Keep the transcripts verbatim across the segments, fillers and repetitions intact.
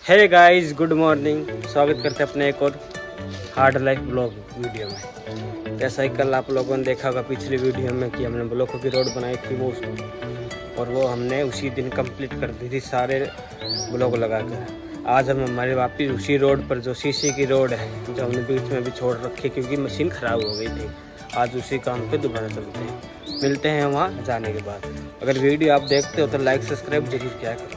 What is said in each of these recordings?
Hey guys, good morning. स्वागत करते हैं अपने एक और हार्ड लाइफ ब्लॉग वीडियो में। जैसा कि कल आप लोगों ने देखा होगा पिछली वीडियो में कि हमने ब्लॉकों की रोड बनाई थी वो और वो हमने उसी दिन कंप्लीट कर दी थी सारे ब्लॉक लगाकर। आज हम हमारे वापिस उसी रोड पर जो शीशे की रोड है जो हमने बीच में भी छोड़ रखी क्योंकि मशीन ख़राब हो गई थी, आज उसी काम पे दोबारा चलते हैं। मिलते हैं वहाँ जाने के बाद। अगर वीडियो आप देखते हो तो लाइक सब्सक्राइब जरूर किया करो।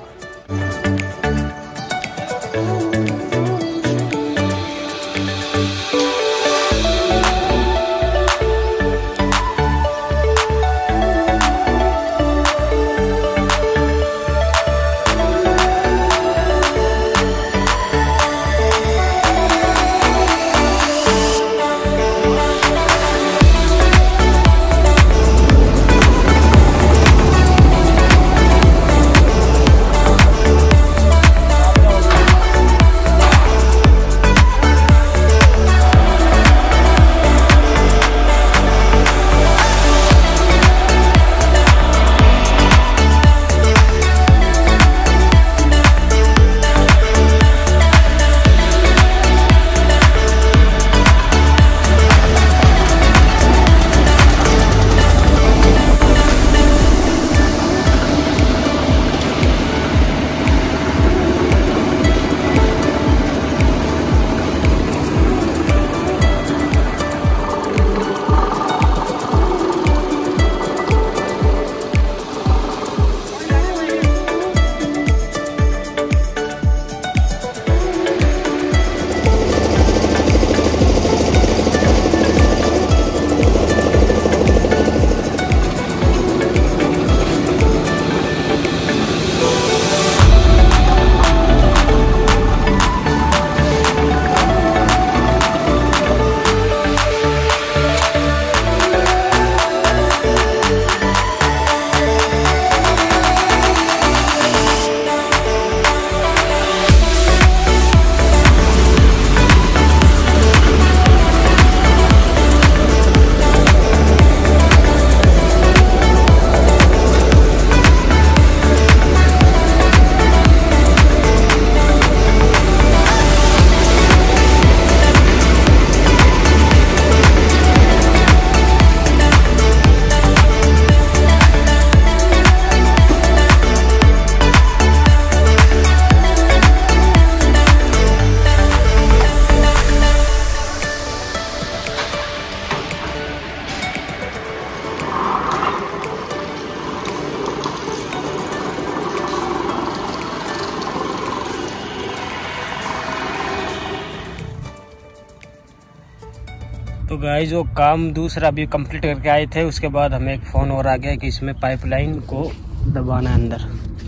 तो गाइस वो काम दूसरा भी कंप्लीट करके आए थे। उसके बाद हमें एक फ़ोन और आ गया कि इसमें पाइपलाइन को दबाना है अंदर।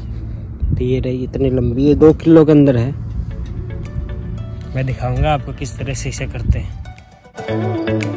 तो ये रही इतनी लंबी है, दो किलो के अंदर है। मैं दिखाऊंगा आपको किस तरह से इसे करते हैं।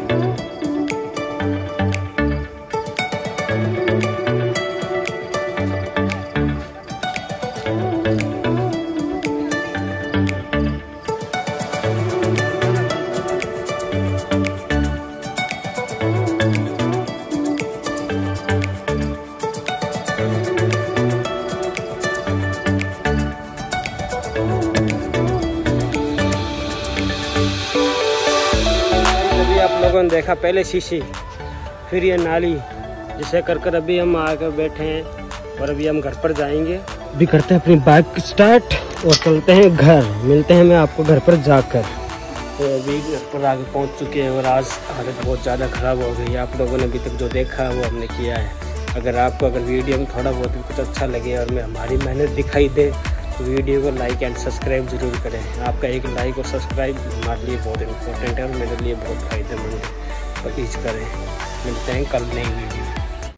आप लोगों ने देखा पहले शीशी, फिर ये नाली, जिसे कर कर अभी हम आकर बैठे हैं और अभी हम घर पर जाएंगे। अभी करते हैं अपनी बाइक स्टार्ट और चलते हैं घर। मिलते हैं मैं आपको घर पर जाकर। तो अभी घर पर आगे पहुंच चुके हैं और आज हालत बहुत ज़्यादा ख़राब हो गई है। आप लोगों ने अभी तक जो देखा है वो हमने किया है। अगर आपको अगर वीडियो में थोड़ा बहुत भी कुछ अच्छा लगे और मैं हमारी मेहनत दिखाई दे तो वीडियो को लाइक एंड सब्सक्राइब जरूर करें। आपका एक लाइक और सब्सक्राइब हमारे लिए बहुत इंपॉर्टेंट है और मेरे लिए बहुत फ़ायदेमंद है। तो प्लीज़ करें। मिलते हैं कल नई वीडियो।